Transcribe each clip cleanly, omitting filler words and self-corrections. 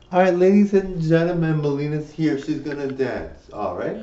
All right, ladies and gentlemen, Melina's here. She's gonna dance. All right.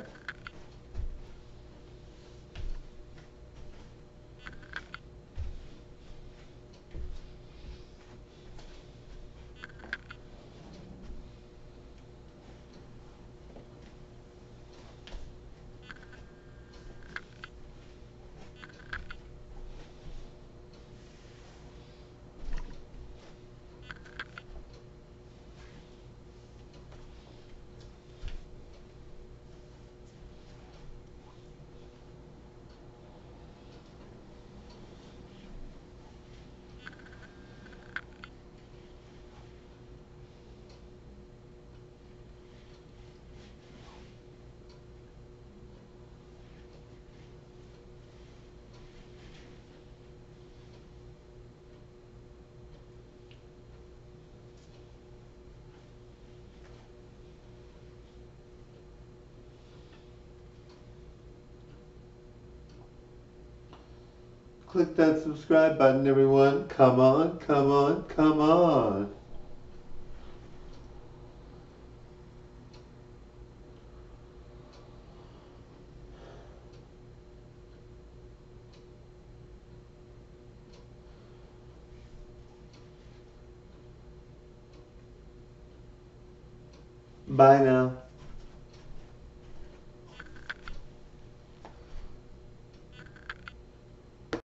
Click that subscribe button, everyone. Come on, come on, come on. Bye now.